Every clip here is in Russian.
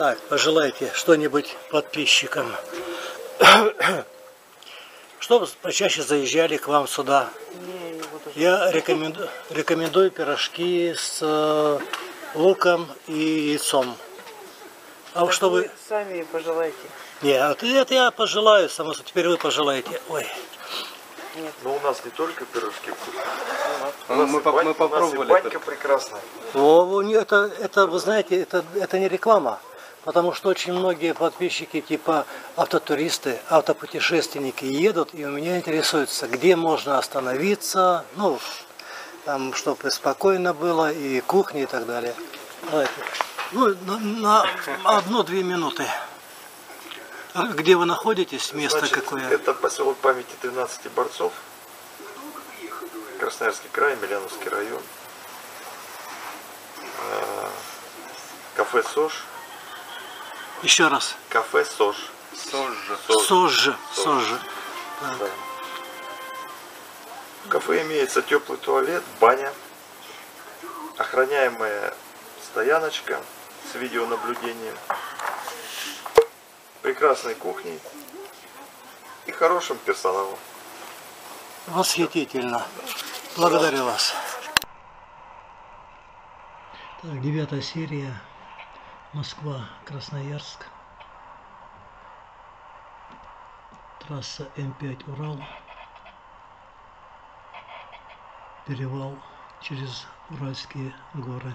Так, пожелайте что-нибудь подписчикам. Чтобы почаще заезжали к вам сюда. Я рекомендую пирожки с луком и яйцом. А так что вы сами пожелаете? Нет, это я пожелаю, само собой. Теперь вы пожелаете. Ой. Нет. Но у нас не только пирожки вкусные. Мы попробовали. Банька прекрасная. Это, вы знаете, это не реклама. Потому что очень многие подписчики, типа автотуристы, автопутешественники едут и у меня интересуются, где можно остановиться, ну, там, чтобы спокойно было, и кухня и так далее. Давайте. Ну, на 1-2 минуты. Где вы находитесь? Место Значит, какое? Это поселок памяти 13 борцов. Красноярский край, Миляновский район. Кафе СОЖ. Еще раз. Кафе СОЖ. СОЖ. Да. В кафе имеется теплый туалет, баня, охраняемая стояночка с видеонаблюдением, прекрасной кухней и хорошим персоналом. Восхитительно. Благодарю вас. Так, 9-я серия. Москва, Красноярск. Трасса М5 Урал. Перевал через Уральские горы.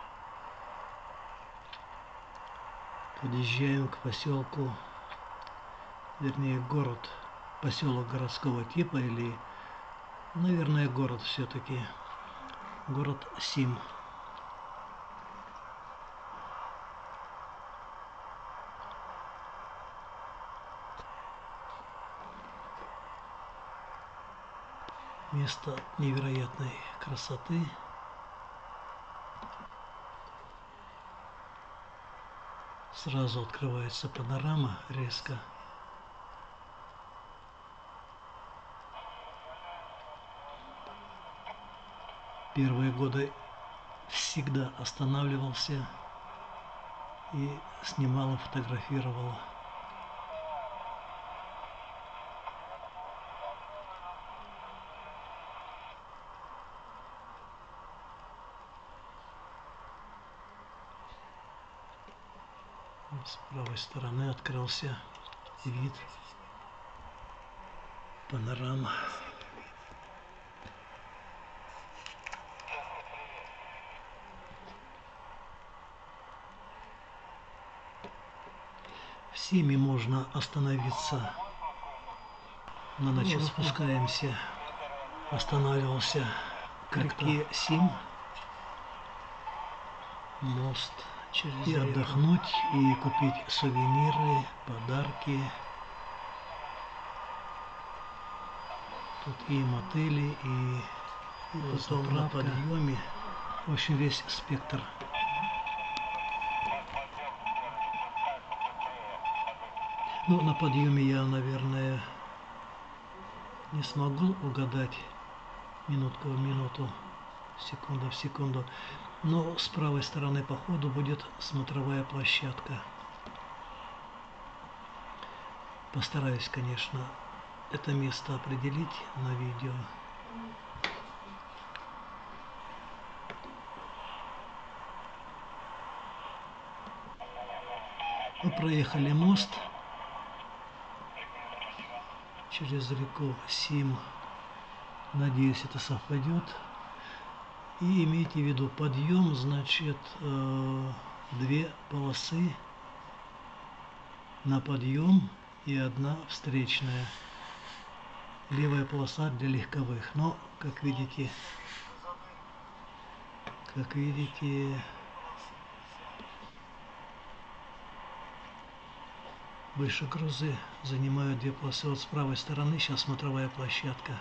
Подъезжаем к поселку, вернее город, поселок городского типа или, наверное, город все-таки, город Сим. Место невероятной красоты. Сразу открывается панорама резко. Первые годы всегда останавливался и снимал и фотографировал. С правой стороны открылся вид, панорама. В Симе можно остановиться на ночь. Спускаемся, останавливался к реке Сим, мост. И отдохнуть, и купить сувениры, подарки. Тут и мотели, и потом на подъеме. В общем, весь спектр. Ну, на подъеме я, наверное, не смогу угадать минутку в минуту, секунда в секунду. Но с правой стороны по ходу будет смотровая площадка. Постараюсь, конечно, это место определить на видео. Мы проехали мост через реку Сим. Надеюсь, это совпадет. И имейте в виду, подъем, значит, 2 полосы на подъем и 1 встречная. Левая полоса для легковых. Но, как видите, большегрузы занимают 2 полосы. Вот с правой стороны сейчас смотровая площадка.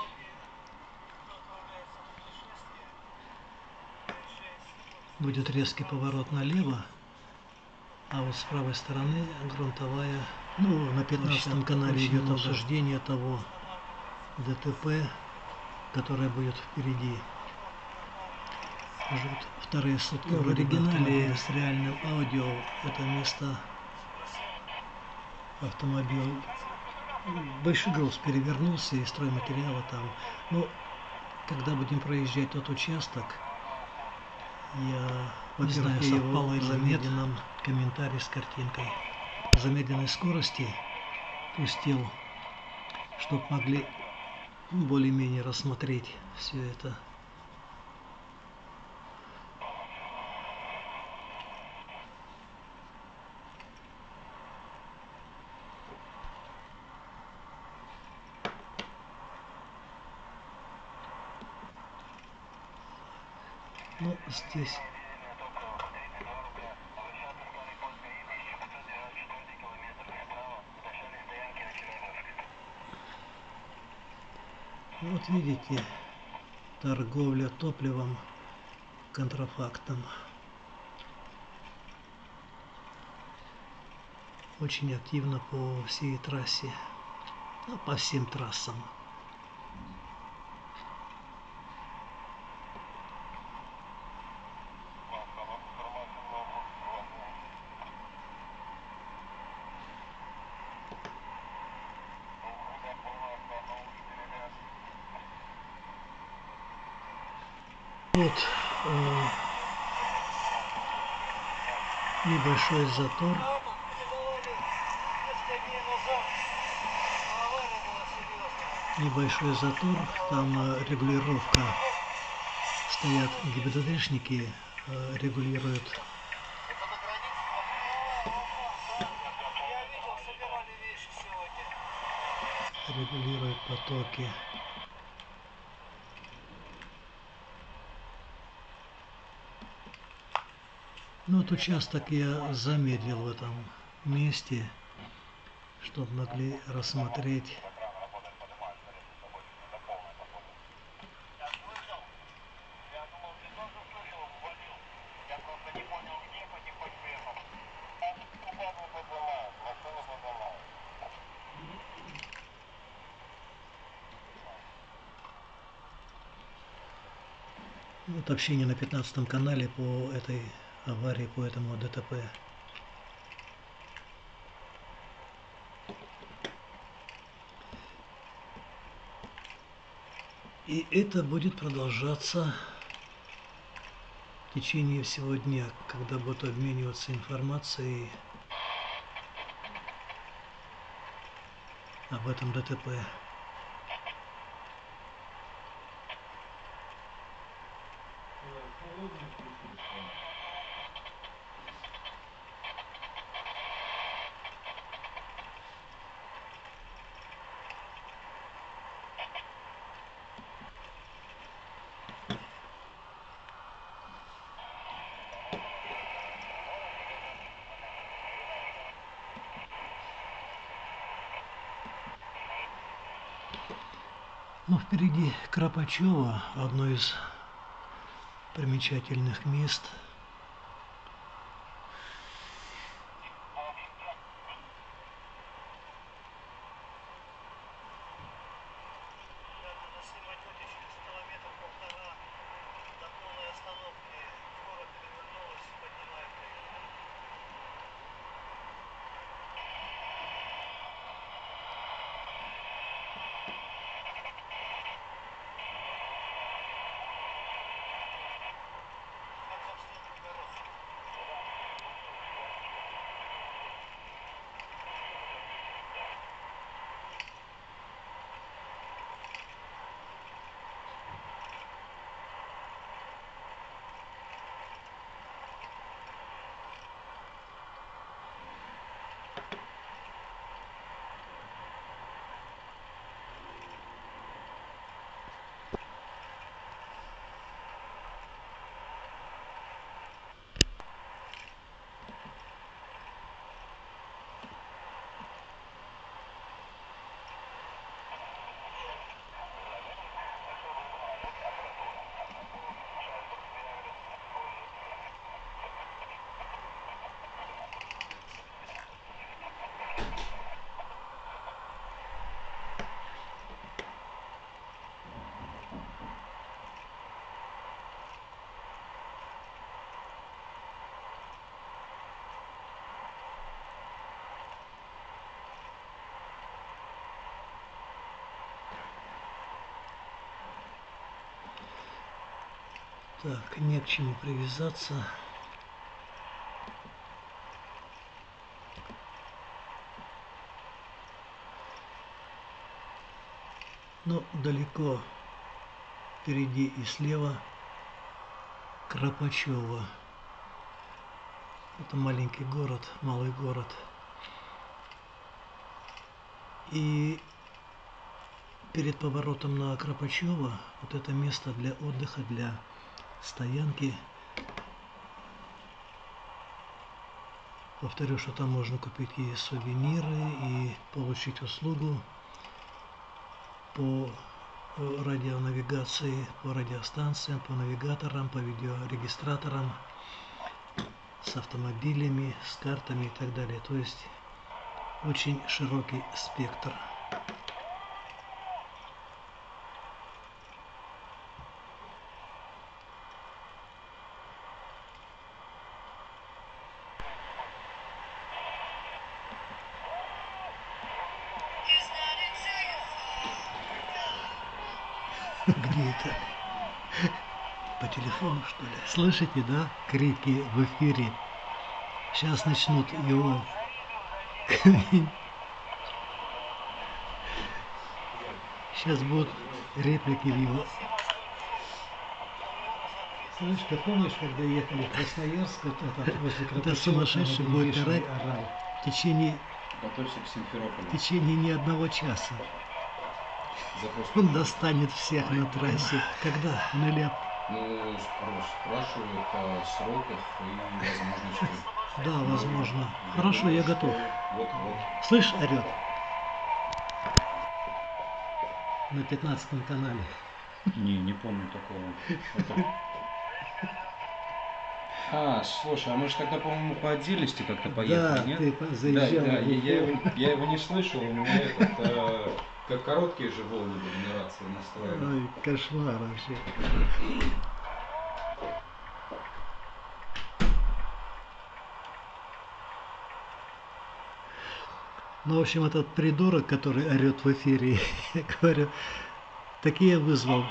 Будет резкий поворот налево, а вот с правой стороны грунтовая. Ну, на 15-м канале идет обсуждение того ДТП, которое будет впереди. Жут вторые сутки. В оригинале с реальным аудио это место автомобиль. Большой груз перевернулся и стройматериалы там. Но когда будем проезжать тот участок, я, во-первых, его в замедленном комментарии с картинкой замедленной скорости пустил, чтобы могли более-менее рассмотреть все это. Ну, здесь вот видите, торговля топливом контрафактом очень активно по всей трассе, ну, по всем трассам. Вот небольшой затор. Небольшой затор, там регулировка. Стоят ГИБДДшники, регулируют. Регулируют потоки. Ну, вот участок я замедлил в этом месте, чтобы могли рассмотреть. Вот общение на 15 канале по этой аварии, по этому ДТП. И это будет продолжаться в течение всего дня, когда будут обмениваться информацией об этом ДТП. Но впереди Кропачево, одно из примечательных мест. Так, не к чему привязаться. Но далеко впереди и слева Кропачево. Это маленький город, малый город. И перед поворотом на Кропачево вот это место для отдыха, для стоянки. Повторю, что там можно купить и сувениры, и получить услугу по радионавигации, по радиостанциям, по навигаторам, по видеорегистраторам, с автомобилями, с картами и так далее. То есть очень широкий спектр. Где это? По телефону, что ли? Слышите, да? Крики в эфире. Сейчас начнут его... Сейчас будут реплики в его... Слышь, ты помнишь, когда ехали в Красноярск, вот этот, возле Кропачева, Это сумасшедший будет орать орал? в течение Готовься к Симферополю. ни одного часа. Запрос. Он достанет всех на трассе. Когда? Он или... Ну, спрашивают о сроках и возможности. Да, возможно. Хорошо, я готов. Вот-вот. Слышь, орет. На 15-м канале. Не помню такого. А, слушай, а мы же тогда, по-моему, по отдельности как-то поехали, Да, нет? ты заезжал. Да, я его не слышал, у меня как короткие же волны генерации настроены. Ой, кошмар вообще. Ну, в общем, этот придурок, который орет в эфире, я говорю, такие вызвал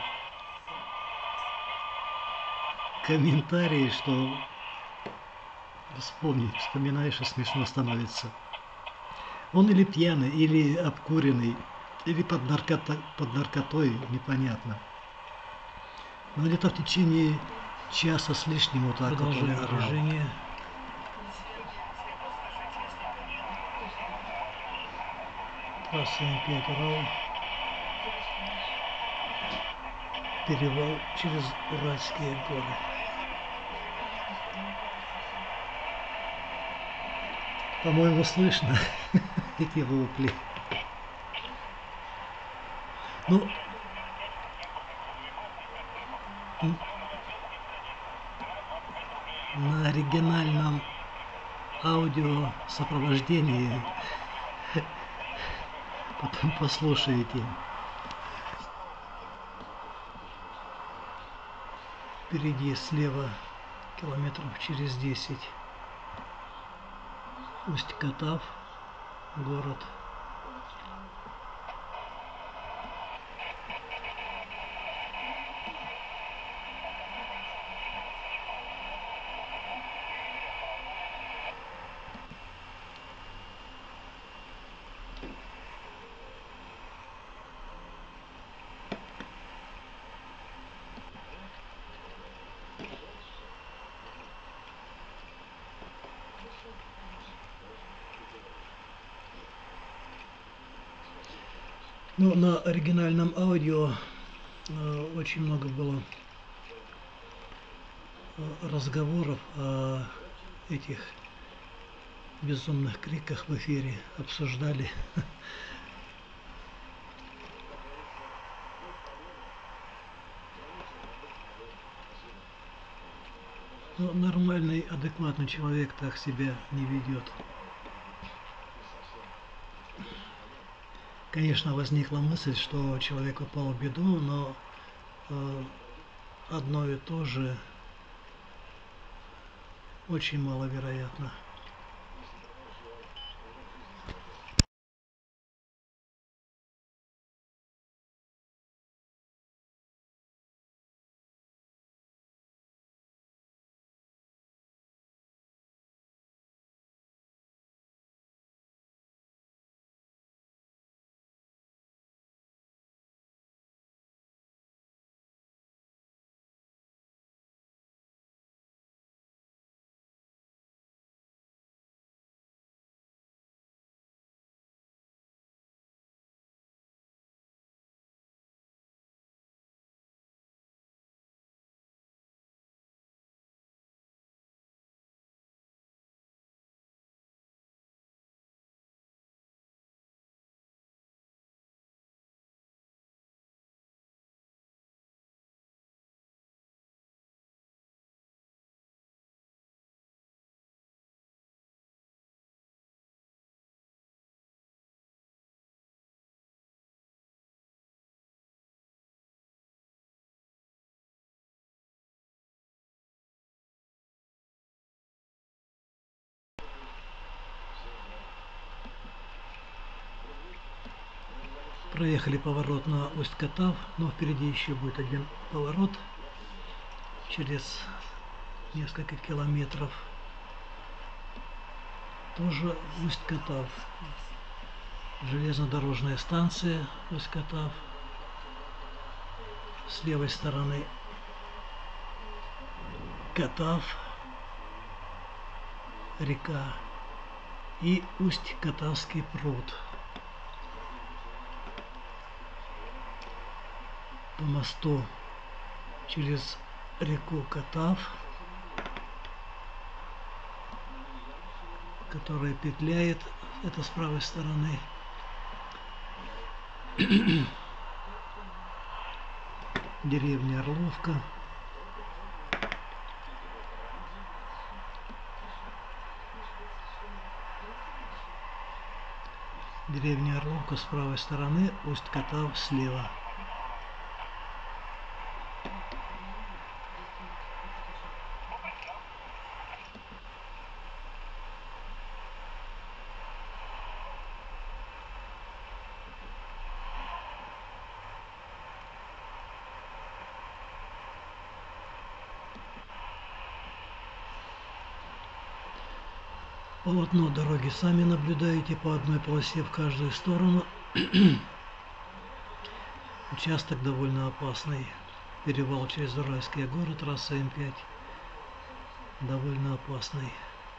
комментарии, что вспоминаешь и смешно становится. Он или пьяный, или обкуренный, или под наркотой, непонятно. Но где-то в течение часа с лишним вот так продолжаем вот движение. Трасса М5 Урал. Перевал через Уральские горы. По-моему, слышно эти вопли. Ну, на оригинальном аудио сопровождении потом послушаете. Впереди слева километров через 10 Усть-Катав, город. Ну, на оригинальном аудио очень много было разговоров о этих безумных криках в эфире, обсуждали. Ну, нормальный, адекватный человек так себя не ведет. Конечно, возникла мысль, что человек упал в беду, но одно и то же очень маловероятно. проехали поворот на Усть-Катав, но впереди еще будет один поворот через несколько километров. Тоже Усть-Катав. Железнодорожная станция Усть-Катав. С левой стороны Катав, река, и Усть-Катавский пруд. По мосту через реку Катав, которая петляет, это с правой стороны. Деревня Орловка. Деревня Орловка с правой стороны, Усть-Катав слева. Полотно дороги сами наблюдаете, по одной полосе в каждую сторону. Участок довольно опасный. Перевал через Уральские горы, трасса М5. Довольно опасный.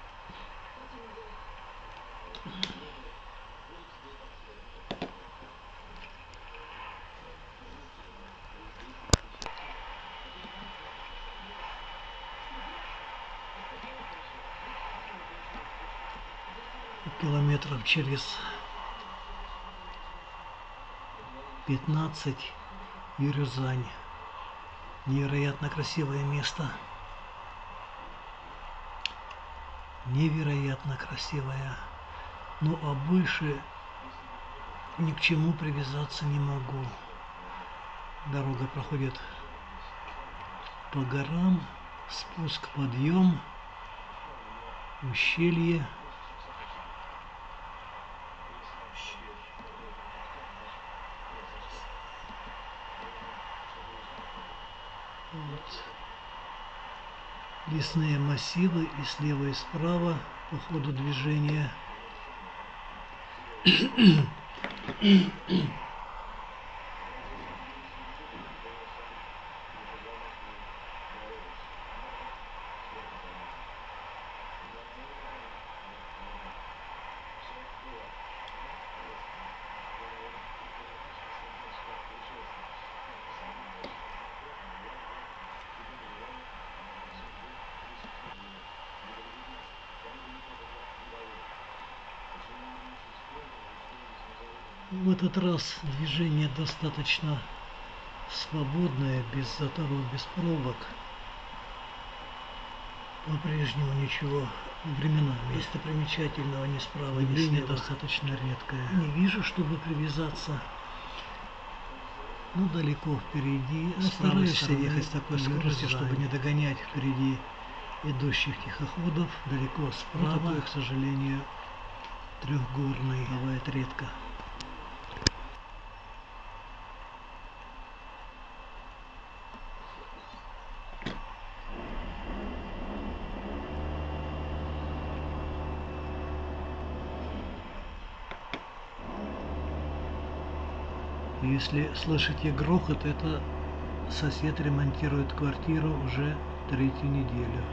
Километров через 15 Юрюзань. Невероятно красивое место. Невероятно красивое. Ну а больше ни к чему привязаться не могу. Дорога проходит по горам, спуск, подъем, ущелье. Вот. Лесные массивы и слева, и справа по ходу движения. В этот раз движение достаточно свободное, без заторов, без пробок. По-прежнему ничего временами достопримечательного ни справа, ни слева. Достаточно редкое. Не вижу, чтобы привязаться. Ну, далеко впереди. Стараюсь ехать с такой скоростью, чтобы не догонять впереди идущих тихоходов. Далеко справа. Но такой, к сожалению, трехгорный бывает редко. Если слышите грохот, это сосед ремонтирует квартиру уже третью неделю.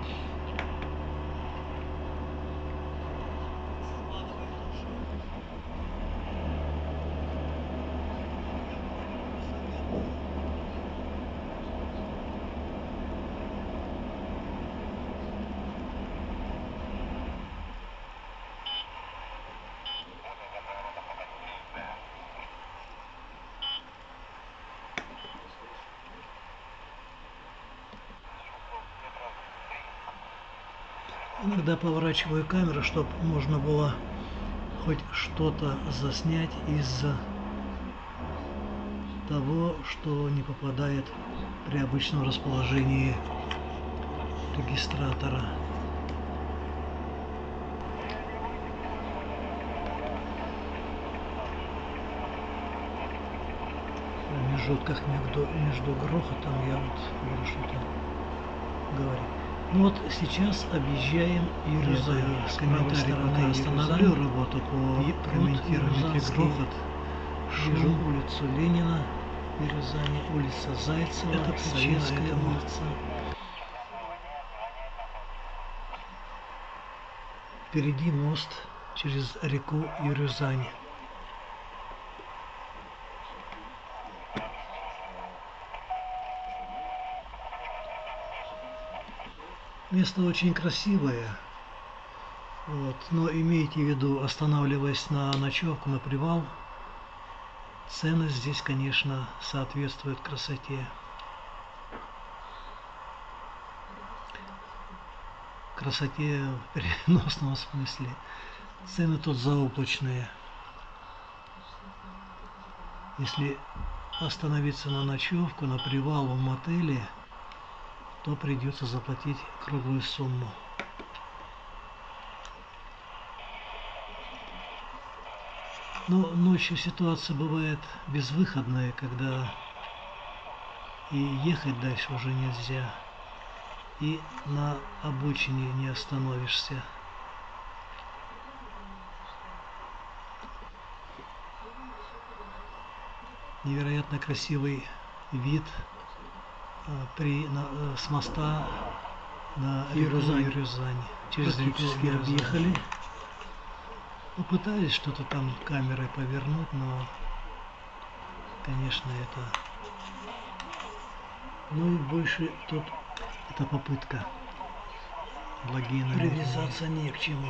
Иногда поворачиваю камеру, чтобы можно было хоть что-то заснять из-за того, что не попадает при обычном расположении регистратора. промежутках между грохотом я вот буду что-то говорить. Ну вот сейчас объезжаем Юрзань. С комментарием пока остановлю работу по комментированию грохот. Вижу улицу Ленина, Юрзань, улица Зайцева, это Советская улица. Впереди мост через реку Юрзань. Место очень красивое, вот, но имейте в виду, останавливаясь на ночевку, на привал, цены здесь, конечно, соответствуют красоте. Красоте в переносном смысле. Цены тут заоблачные. Если остановиться на ночевку, на привал в мотеле, то придется заплатить круглую сумму. Но ночью ситуация бывает безвыходная, когда и ехать дальше уже нельзя, и на обочине не остановишься. Невероятно красивый вид с моста на Юрзань. Через практически объехали. Попытались что-то там камерой повернуть, но, конечно, это... Ну и больше тут это попытка. Благие намерения. Привязаться не к чему.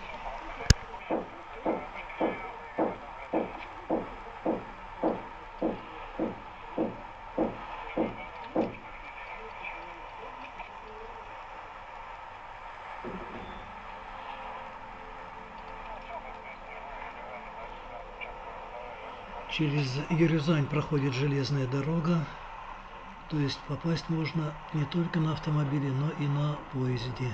Через Юрзань проходит железная дорога, то есть попасть можно не только на автомобиле, но и на поезде.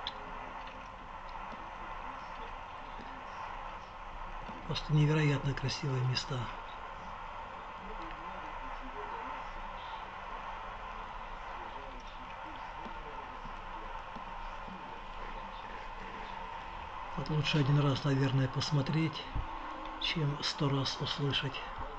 Просто невероятно красивые места. Вот лучше один раз, наверное, посмотреть, чем 100 раз услышать.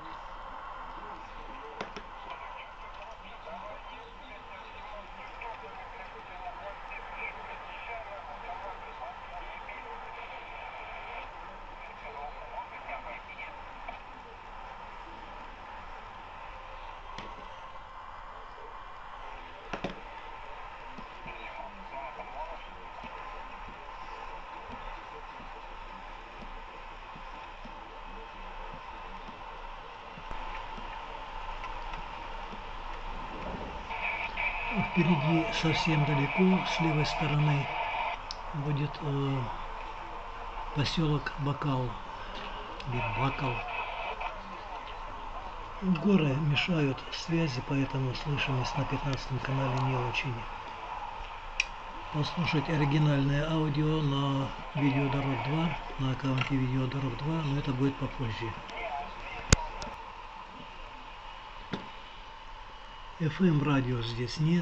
Впереди совсем далеко, с левой стороны, будет поселок Бакал, или Бакал. Горы мешают связи, поэтому слышимость на 15 канале не очень. Послушать оригинальное аудио на Видеодорог 2, на аккаунте Видеодорог 2, но это будет попозже. FM радио здесь нет.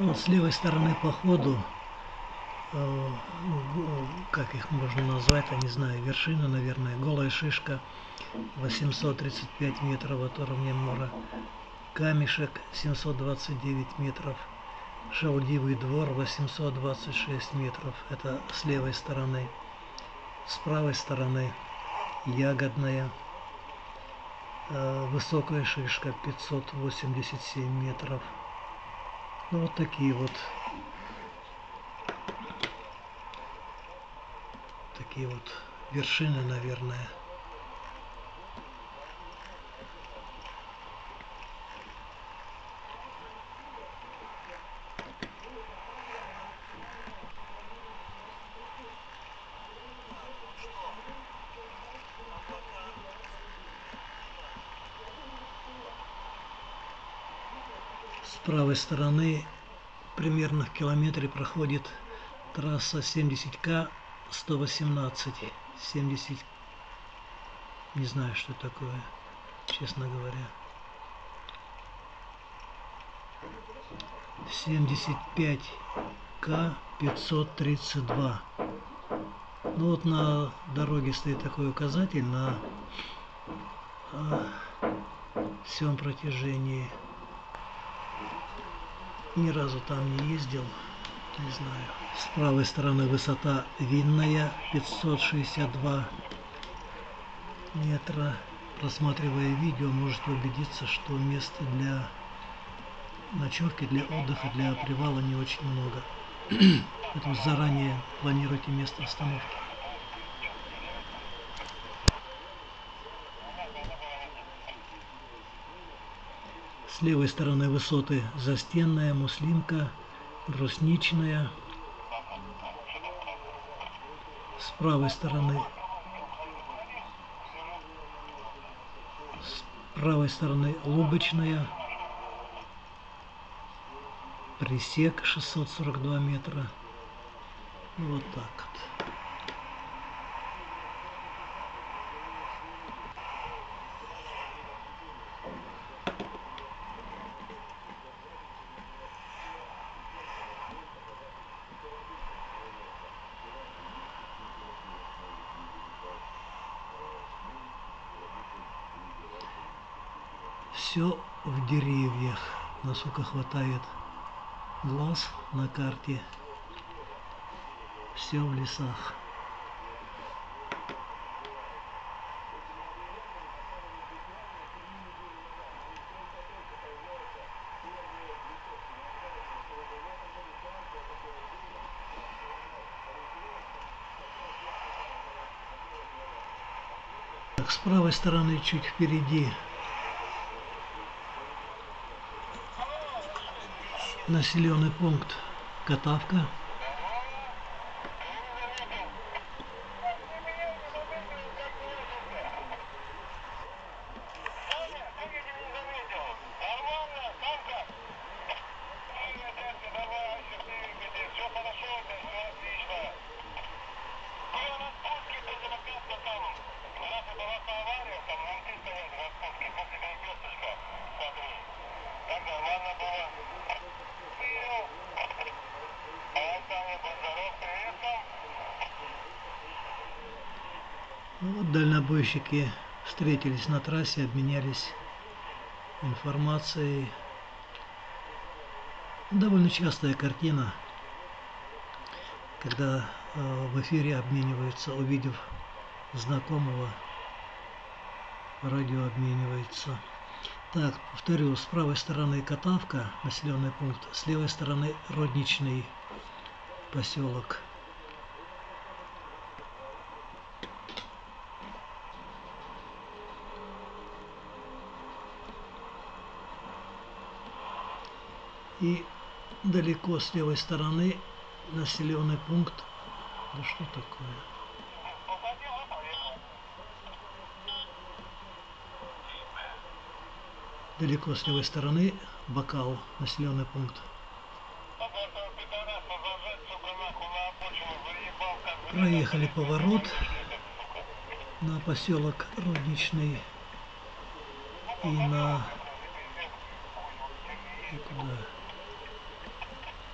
Вот с левой стороны по ходу, как их можно назвать, я не знаю, вершина, наверное, голая шишка, 835 метров от уровня моря, камешек 729 метров, шалдивый двор 826 метров, это с левой стороны. С правой стороны ягодная, высокая шишка 587 метров. Ну, вот такие вот вершины, наверное. С правой стороны примерно в километре проходит трасса 70К 118. 70, не знаю, что такое, честно говоря. 75К 532. Ну вот на дороге стоит такой указатель на всем протяжении. Ни разу там не ездил, не знаю. С правой стороны высота Винная 562 метра. Просматривая видео, можете убедиться, что места для ночевки, для отдыха, для привала не очень много. Поэтому заранее планируйте место остановки. С левой стороны высоты Застенная, Муслимка, Брусничная. С правой стороны Лубочная, Присек 642 метра. Вот так вот. Все в деревьях, насколько хватает глаз на карте. Все в лесах. Так, с правой стороны чуть впереди населенный пункт Катавка. Вот дальнобойщики встретились на трассе, обменялись информацией. Довольно частая картина, когда в эфире обмениваются, увидев знакомого, радио обменивается. Так, повторю, с правой стороны Катавка, населенный пункт, с левой стороны Родничный поселок. И далеко с левой стороны населенный пункт. Да что такое? Далеко с левой стороны Бакал, населенный пункт. Проехали поворот на поселок Родничный и на... И куда?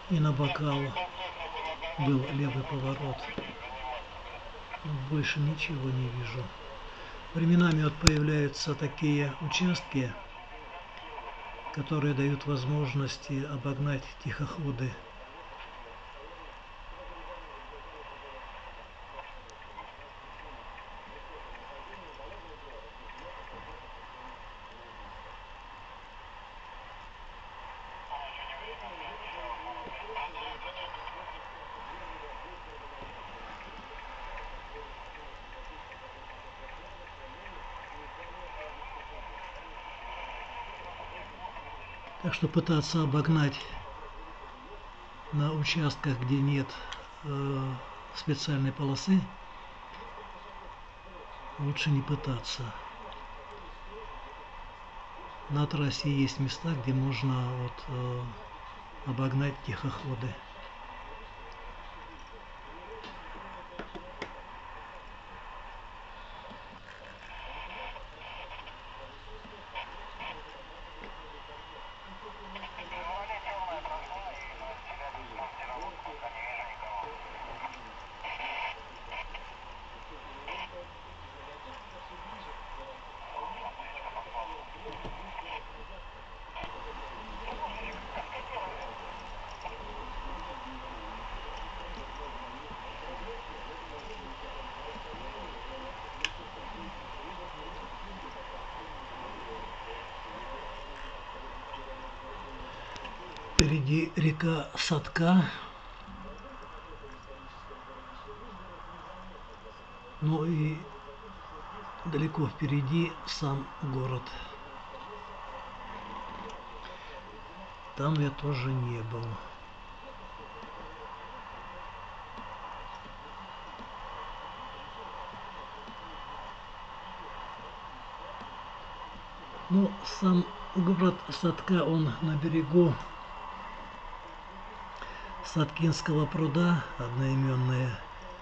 И на бокал был левый поворот. Больше ничего не вижу. Временами вот появляются такие участки, которые дают возможности обогнать тихоходы. Так что пытаться обогнать на участках, где нет специальной полосы, лучше не пытаться. На трассе есть места, где можно обогнать тихоходы. Впереди река Сатка. Ну и далеко впереди сам город. Там я тоже не был. Ну, сам город Сатка, он на берегу Саткинского пруда, одноименные.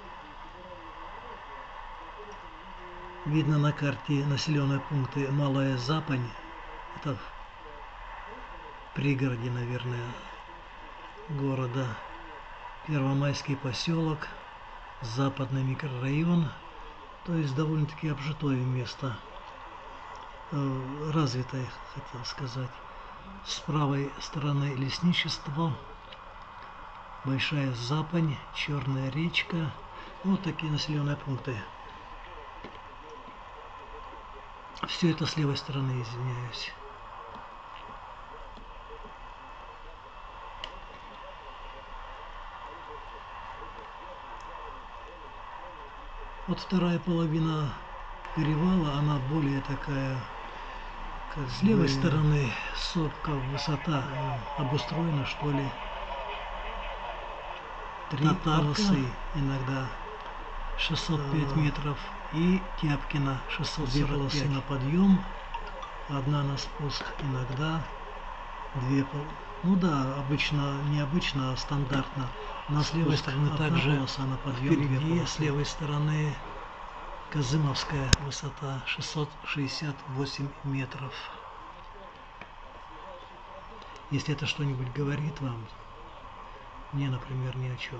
Видно на карте населенные пункты Малая Запань. Это в пригороде, наверное, города. Первомайский поселок, западный микрорайон. То есть довольно-таки обжитое место. Развитое, хотел сказать. С правой стороны лесничество. Большая Запань, Черная речка. Вот такие населенные пункты. Все это с левой стороны, извиняюсь. Вот вторая половина перевала, она более такая, как с левой стороны сопка, высота обустроена, что ли. Три полосы иногда 605 метров и Тяпкина 645. 2 полосы на подъем, одна на спуск, иногда 2 полосы. Ну да, обычно, необычно, а стандартно. На с левой стороны также полоса на подъем. Впереди с левой стороны Казымовская высота 668 метров. Если это что-нибудь говорит вам, мне, например, ни о чем.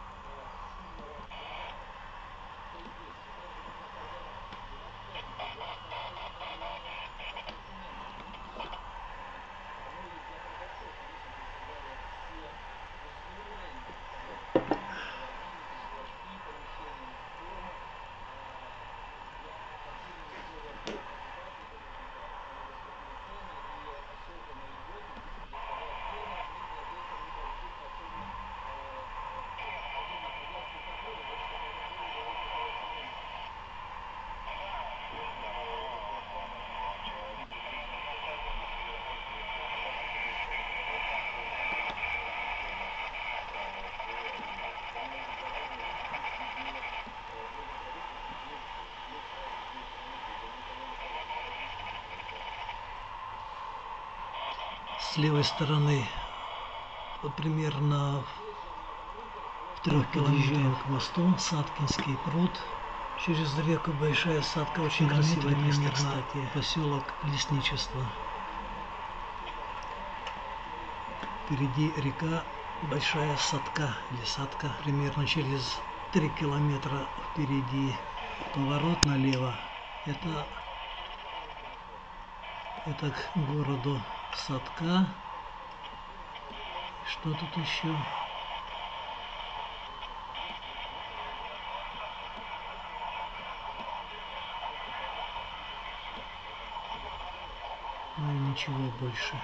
С левой стороны, вот примерно в 3 километрах к мосту, Саткинский пруд. Через реку Большая Сатка, очень красивое место, кстати, поселок Лесничество. Впереди река большая садка или садка. Примерно через 3 километра впереди поворот налево. Это к городу Садка. Что тут еще? Ну и ничего больше.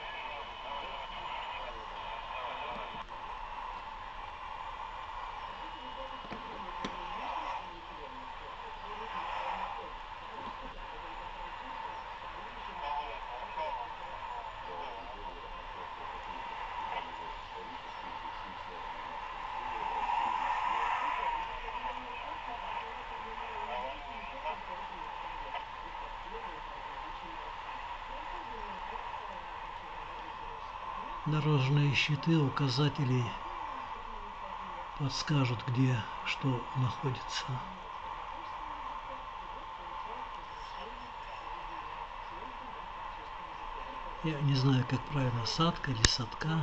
Дорожные щиты, указатели подскажут, где что находится. Я не знаю, как правильно, садка или садка.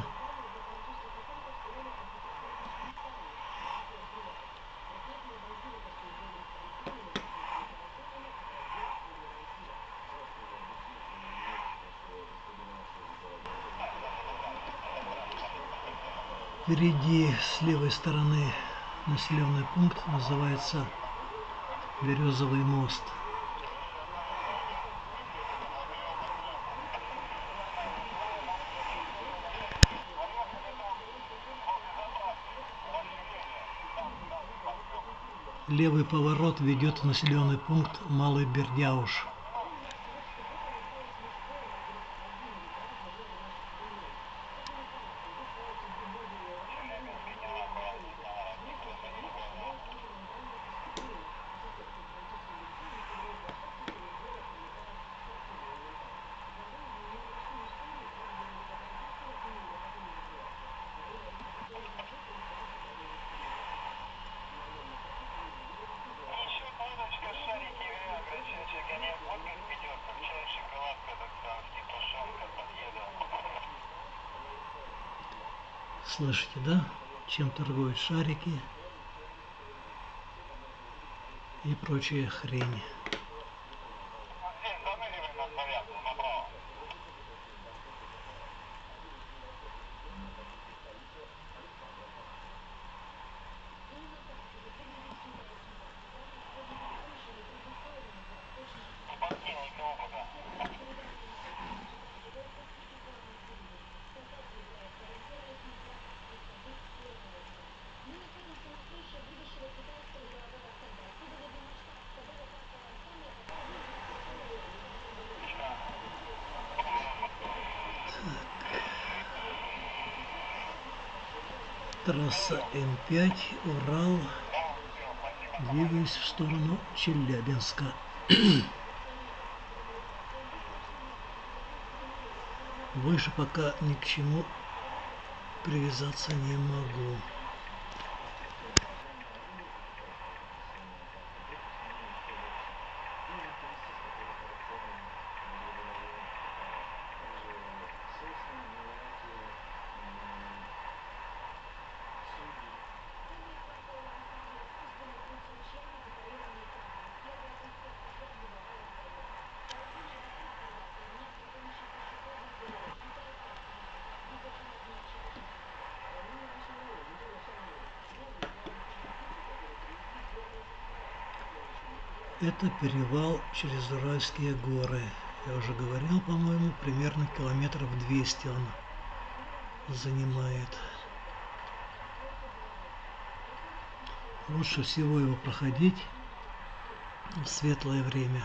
Впереди, с левой стороны, населенный пункт называется Березовый мост. Левый поворот ведет в населенный пункт Малый Бердяуш. Слышите, да? Чем торгуют шарики и прочая хрень. Трасса М5, Урал, двигаясь в сторону Челябинска. Больше пока ни к чему привязаться не могу. Это перевал через Уральские горы. Я уже говорил, по-моему, примерно километров 200 он занимает. Лучше всего его проходить в светлое время.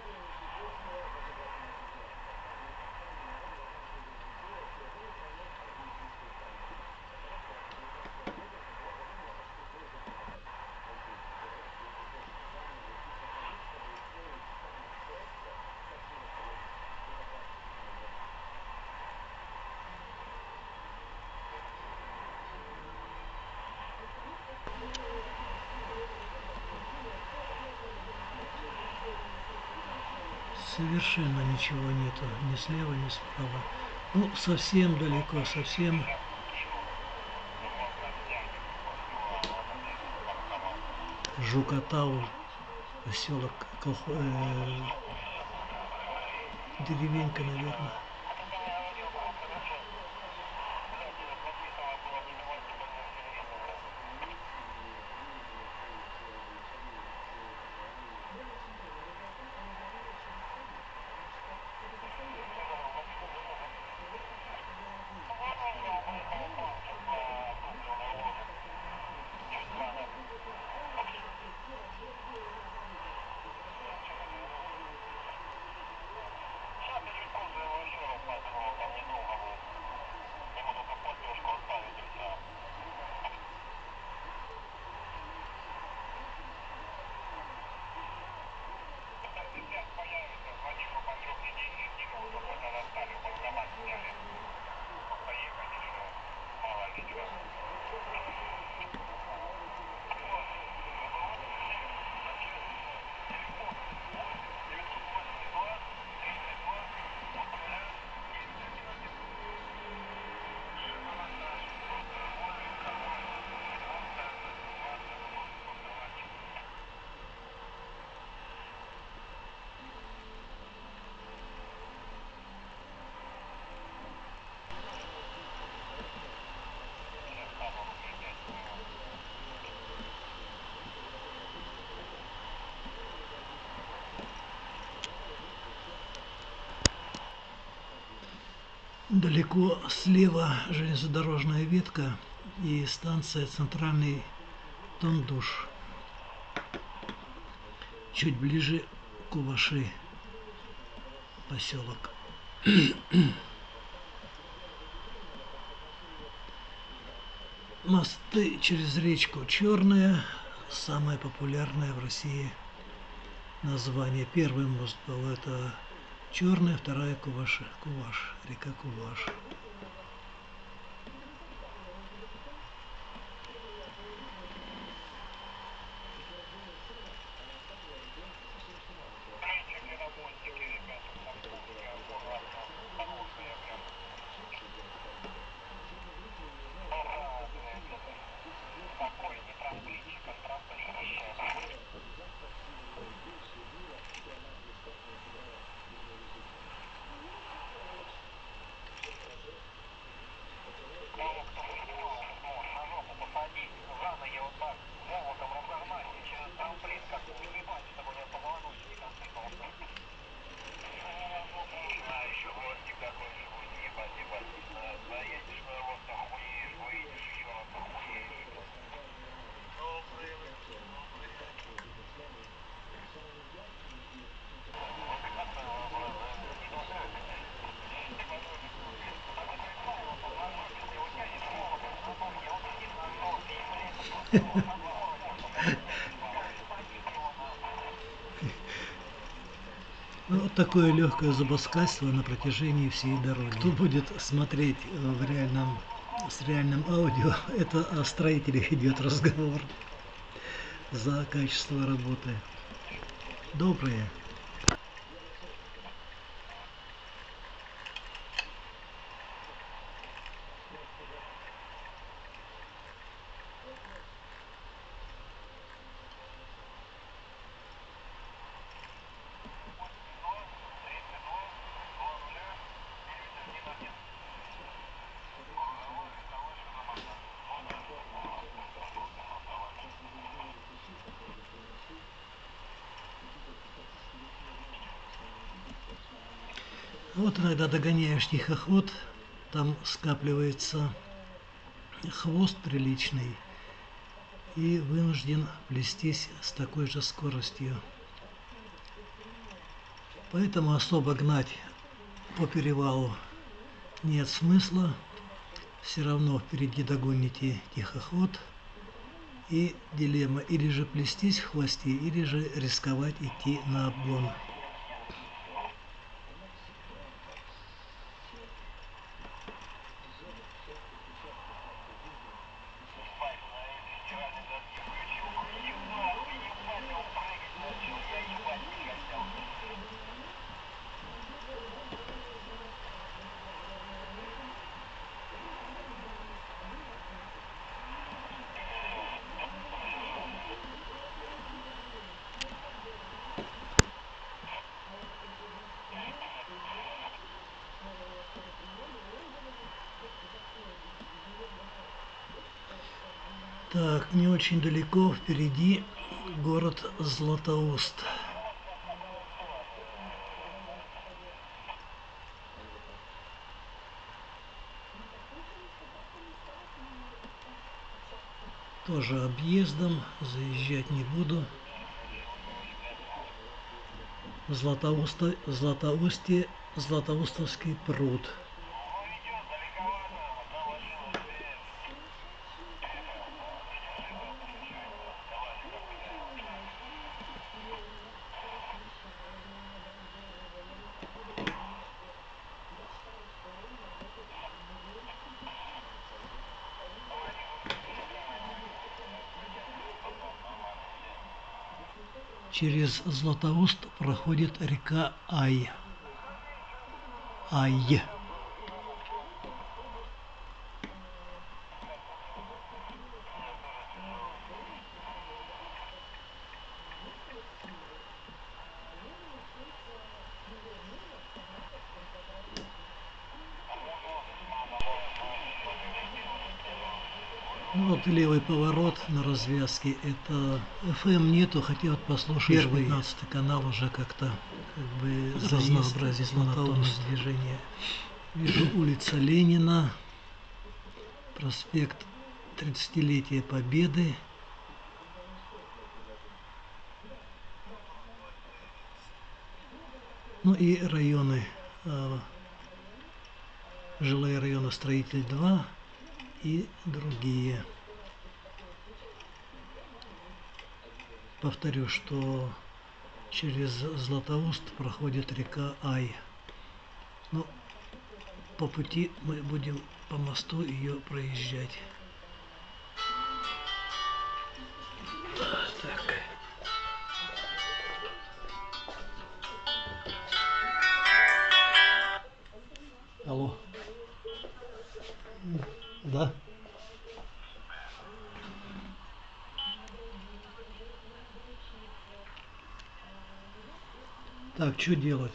Совершенно ничего нету, ни слева, ни справа. Ну, совсем далеко, совсем Жукатау, поселок, деревенька, наверное. Далеко слева железнодорожная ветка и станция Центральный Тондуш. Чуть ближе Куваши поселок. Мосты через речку Черная, самое популярное в России название. Первый мост был это Черная, вторая Куваш, река Куваш. Ну, вот такое легкое зубоскальство на протяжении всей дороги. Кто будет смотреть с реальным аудио, это о строителях идет разговор за качество работы. Добрые. Вот иногда догоняешь тихоход, там скапливается хвост приличный и вынужден плестись с такой же скоростью. Поэтому особо гнать по перевалу нет смысла. Все равно впереди догоните тихоход. И дилемма: или же плестись в хвосте, или же рисковать идти на обгон. Так, не очень далеко впереди город Златоуст. Тоже объездом, заезжать не буду. Златоустье, Златоустовский пруд. Через Златоуст проходит река Ай. Ай. Ну вот левый поворот на развязке. Это FM нету, хотя вот послушаешь 15 канал уже как-то разнообразить монотонность движения. Вижу улица Ленина, проспект 30-летия Победы. Ну и районы, жилые районы Строитель 2 и другие. Повторю, что через Златоуст проходит река Ай. Но по пути мы будем по мосту ее проезжать. Так. Алло. Да? Так, что делать?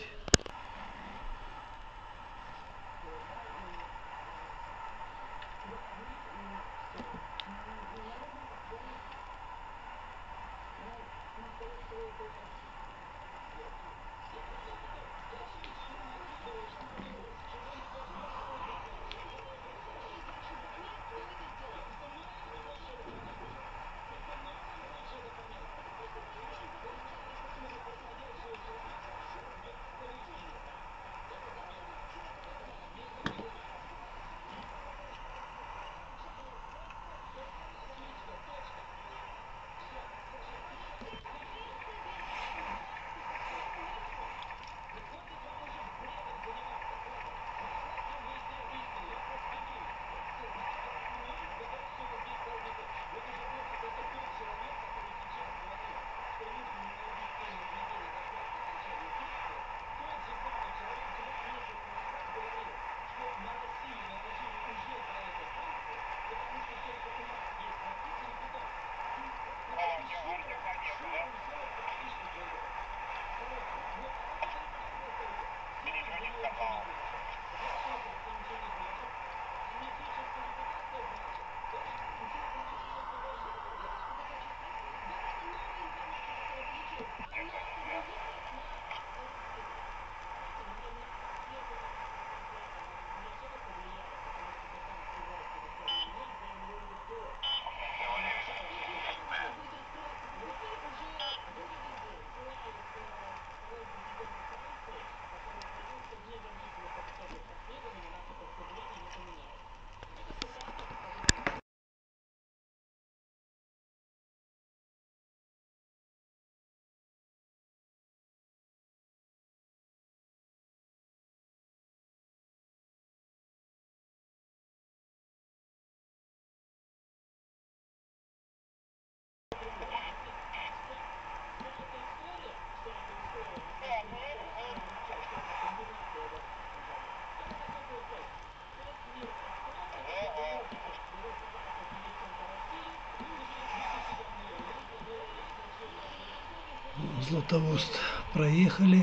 Златоуст проехали.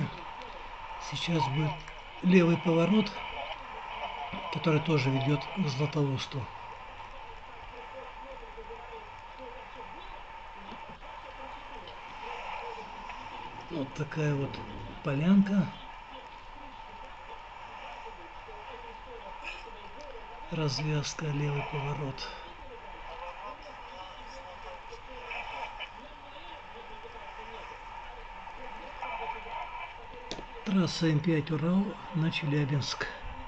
Сейчас будет левый поворот, который тоже ведет к Златоусту. Вот такая вот полянка. Развязка, левый поворот. Трасса М5 Урал на Челябинск.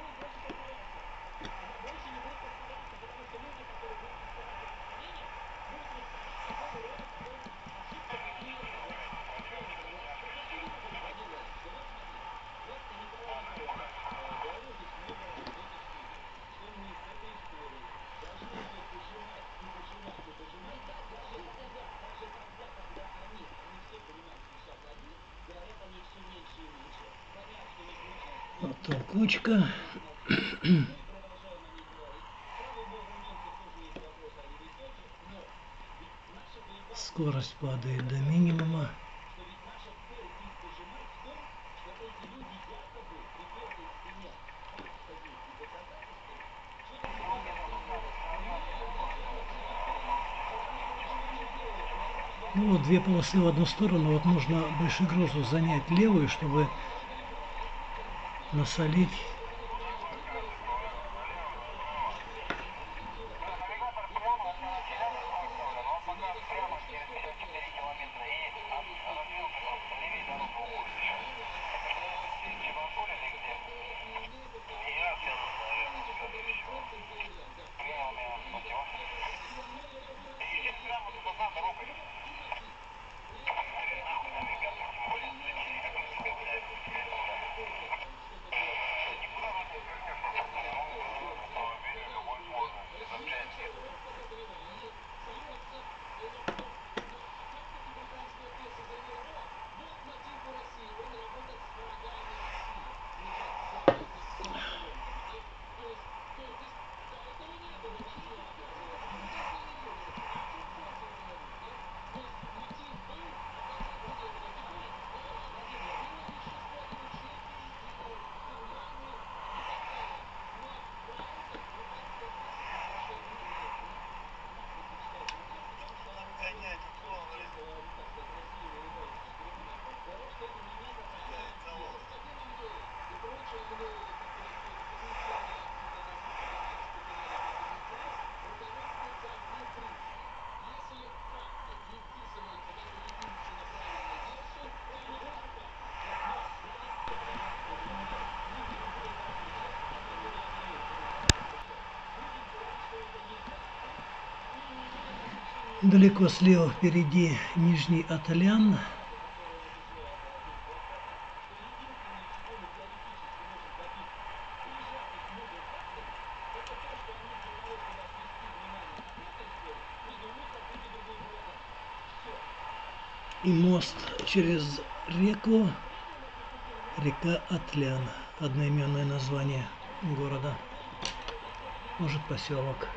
Вот толкучка. Скорость падает до минимума. Ну вот две полосы в одну сторону. Вот нужно большегрузу занять левую, чтобы насолить. Далеко слева впереди Нижний Аталян. И мост через реку, река Атлян, одноименное название города, может поселок.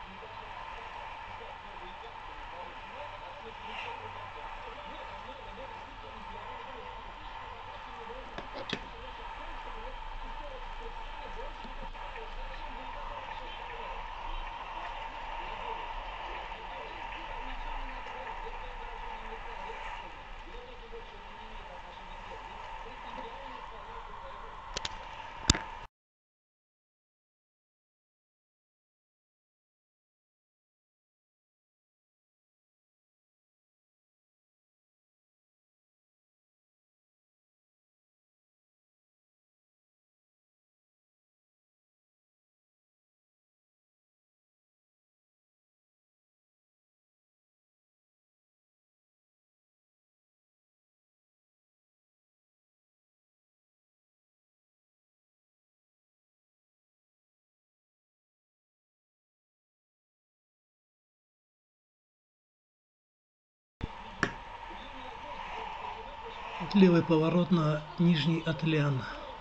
Левый поворот на Нижний Атлян.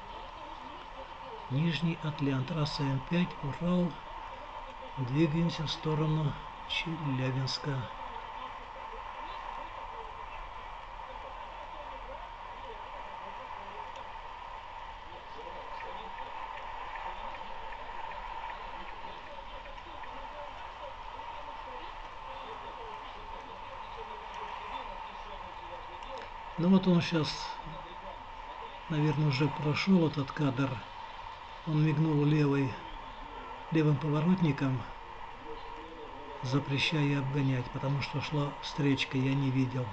Нижний Атлян, трасса М5, Урал. Двигаемся в сторону Челябинска. Ну вот он сейчас, наверное, уже прошел этот кадр. Он мигнул левым поворотником, запрещая обгонять, потому что шла встречка, я не видел.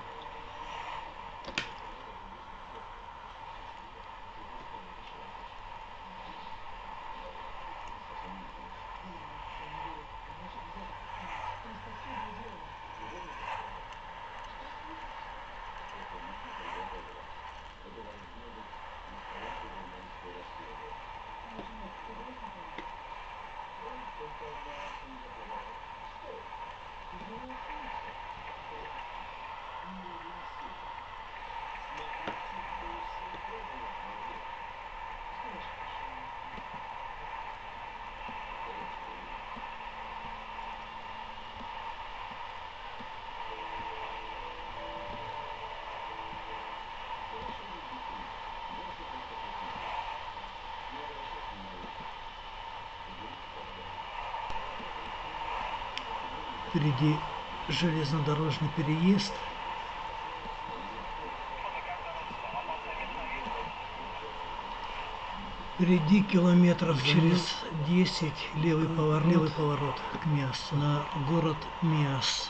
Впереди железнодорожный переезд. Впереди километров через 10 левый поворот к Миассу, на город Миасс.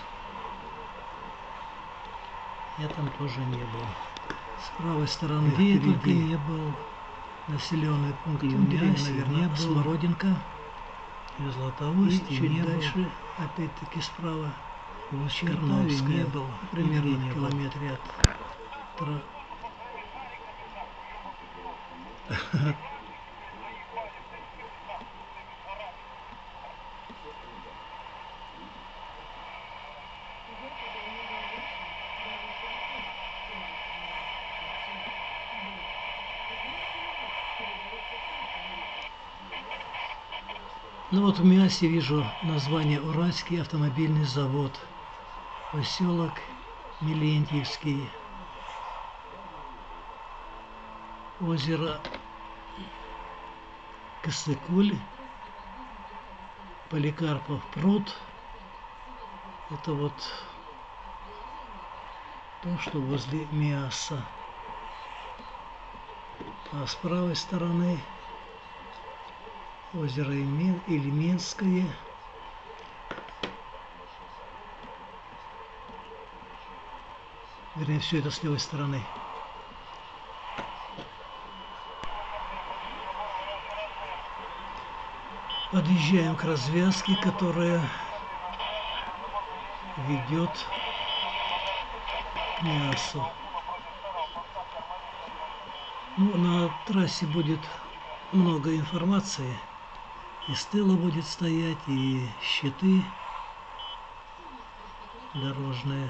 Я там тоже не был. С правой стороны где впереди я был населенный пункт Миасс, наверное, был Смородинка. И Златоуст, и чуть дальше, опять-таки справа, Черновская, не был, примерно в километре от... Ну вот в Миассе вижу название Уральский автомобильный завод, поселок Милентьевский, озеро Косыкуль, Поликарпов пруд. Это вот то, что возле Миасса. А с правой стороны озеро Ильменское. Вернее, все это с левой стороны. Подъезжаем к развязке, которая ведет к Миассу. Ну, на трассе будет много информации. И стела будет стоять, и щиты дорожные.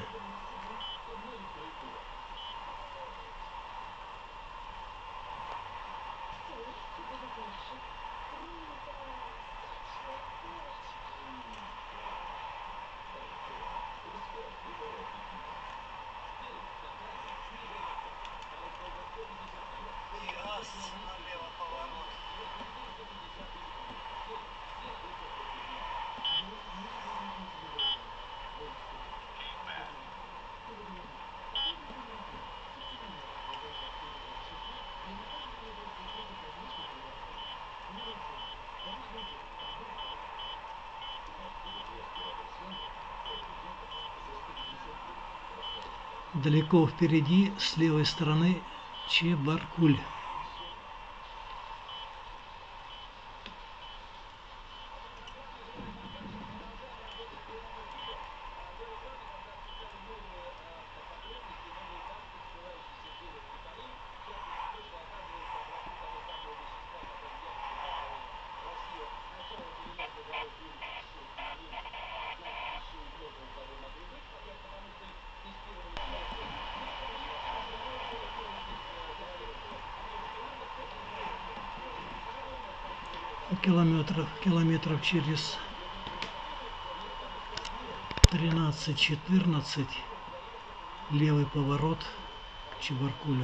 Далеко впереди, с левой стороны, Чебаркуль. Километров через 13-14 левый поворот к Чебаркулю.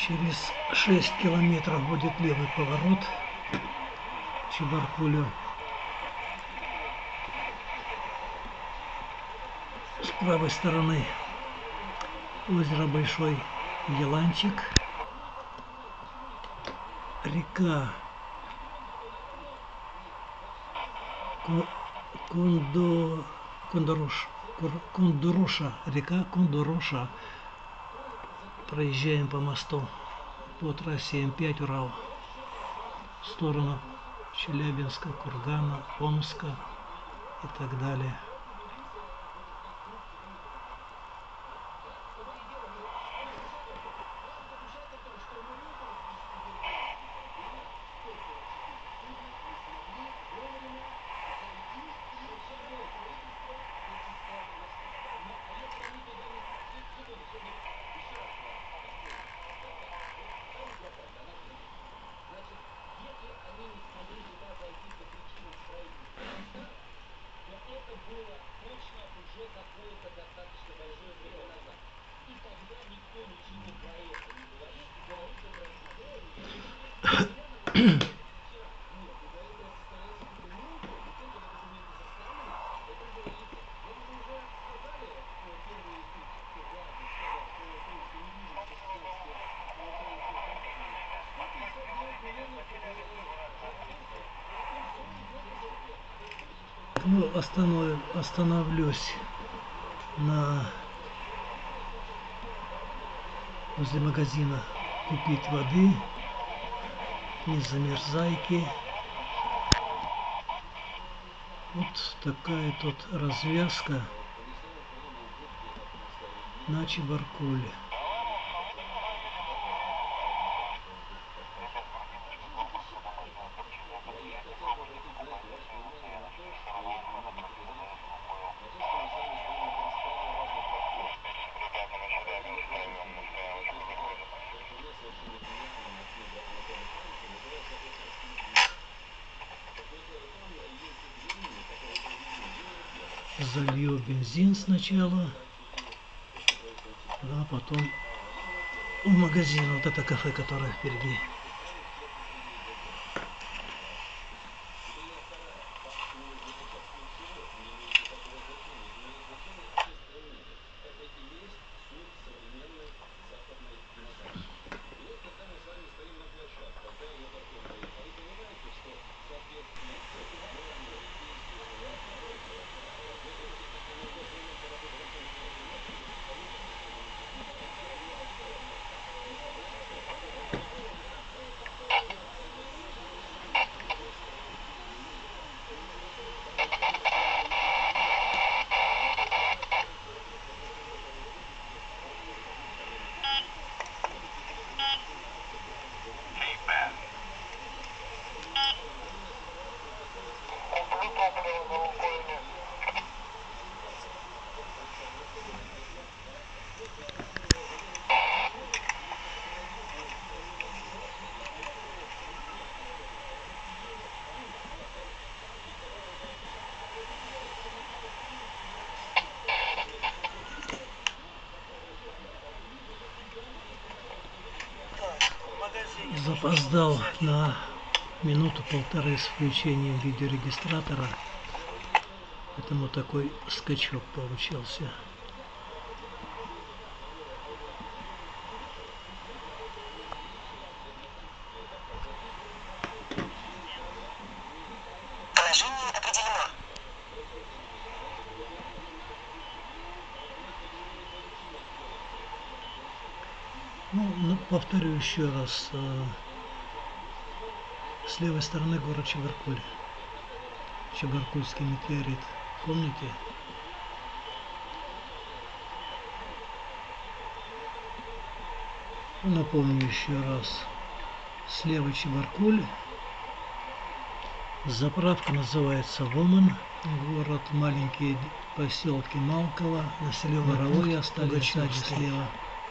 Через 6 километров будет левый поворот к Чебаркулю. С правой стороны озеро Большой Еланчик, река Кундуруша, река Кундуруша. Проезжаем по мосту по трассе М5 Урал в сторону Челябинска, Кургана, Омска и так далее. Ну, остановлюсь возле магазина купить воды, не замерзайки. Вот такая тут развязка на Чебаркуле. Залью бензин сначала, а потом в магазин. Вот это кафе, которое впереди. Запоздал на минуту-полторы с включением видеорегистратора, поэтому такой скачок получился. Положение определено. Ну, повторю еще раз. С левой стороны город Чебаркуль. Чебаркульский метеорит. Помните? Напомню еще раз. Слева Чебаркуль. Заправка называется Воман. Город, маленькие поселки Малково. Население Воровое остались слева.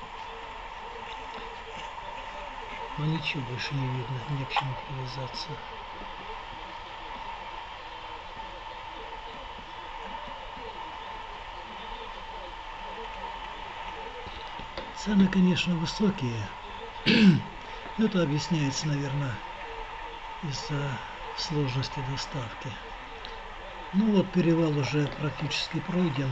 Но ничего больше не видно, не к чему привязаться. Цены, конечно, высокие. Это объясняется, наверное, из-за сложности доставки. Ну вот, перевал уже практически пройден.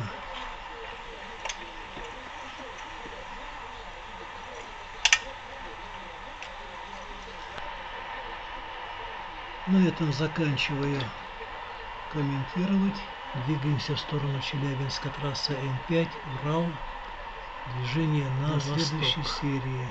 На этом заканчиваю комментировать. Двигаемся в сторону Челябинска, трасса М5, Урал. Движение на следующей серии.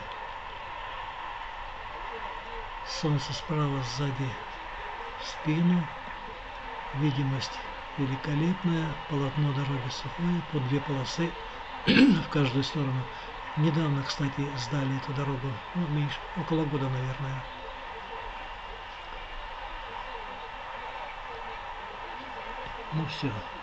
Солнце справа, сзади в спину. Видимость великолепная. Полотно дороги сухое, по 2 полосы в каждую сторону. Недавно, кстати, сдали эту дорогу. Ну, меньше, около года, наверное. Ну все.